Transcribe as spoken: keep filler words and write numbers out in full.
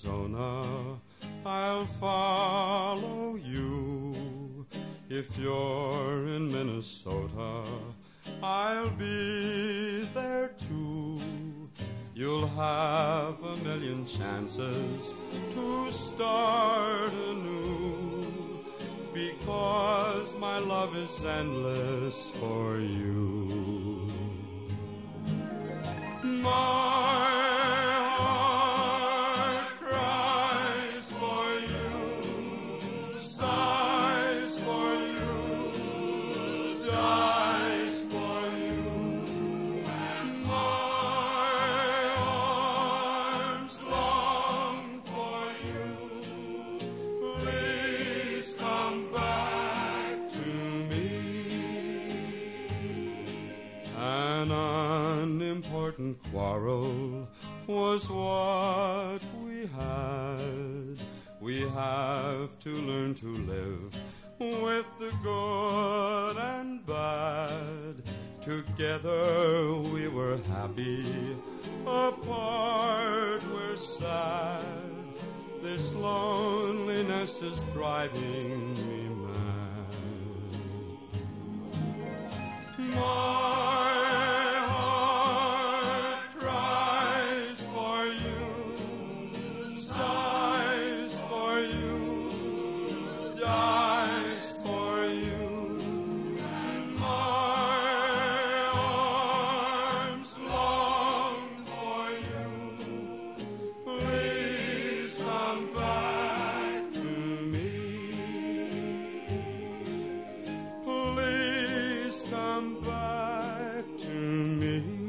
Arizona, I'll follow you. If you're in Minnesota, I'll be there too. You'll have a million chances to start anew, because my love is endless for you. My heart cries for you, sighs for you, dies for you. My arms long for you. Please come back to me. An unimportant quarrel was what we had. We have to learn to live with the good and bad. Together we were happy, apart we're sad. This loneliness is driving me mad. My come back to me.